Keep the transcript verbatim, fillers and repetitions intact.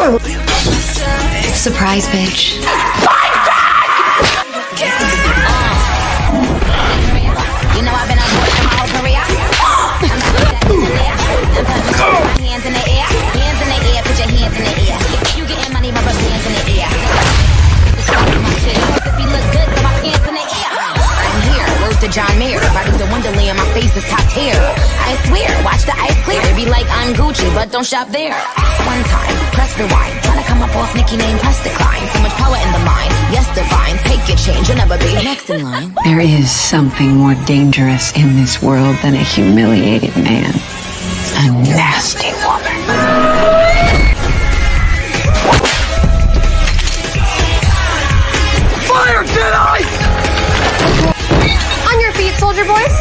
Surprise, bitch. You know I've been on board my whole career. Hands in the air, hands in the air, put your hands in the air. You getting money, my hands in the air. If you look good, put my hands in the air. I'm here, word to John Mayer. Body's a wonderland, my face is top tier. I swear, watch the ice clear. It be like I'm Gucci, but don't shop there. One time, press rewind. Trying to come up off Nicki name, press decline. So much power in the mind. Yes, divine. Take your change, you'll never be next in line. There is something more dangerous in this world than a humiliated man. A nasty woman. Fire, Jedi! On your feet, soldier boys.